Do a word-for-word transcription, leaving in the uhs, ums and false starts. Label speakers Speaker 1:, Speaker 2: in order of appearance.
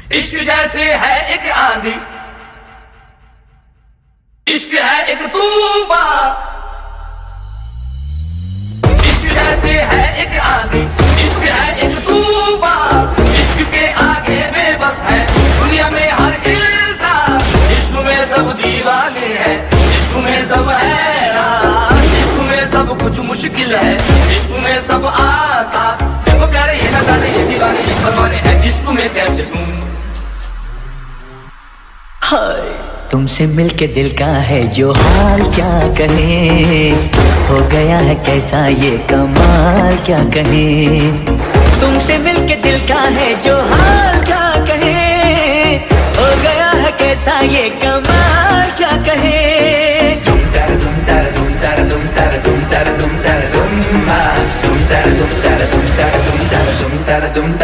Speaker 1: इश्क जैसे है एक आंधी, इश्क है एक तूफान। इश्क जैसे है एक आंधी, इश्क है एक तूफान। इश्क के आगे बेबस है दुनिया में हर इंसान। इश्क में सब दीवाने हैं, इश्क में सब हैरान। इश्क में सब कुछ मुश्किल है, इश्क में सब आसान। देखो प्यारे ये नजारे, ये दीवाने, ये परवाने हैं, इश्क में कैसे तुम।
Speaker 2: तुमसे मिलके दिल का है जो हाल क्या कहे, हो गया है कैसा ये कमाल क्या कहे। तुमसे मिलके दिल का है जो हाल क्या कहे, हो गया है कैसा ये कमाल क्या कहे।
Speaker 1: तुम तर तुम तर तुम तर तुम तर तुम तर तुम तर तुम तुम तर तुम तर तुम तर तुम तर तुम तर तुम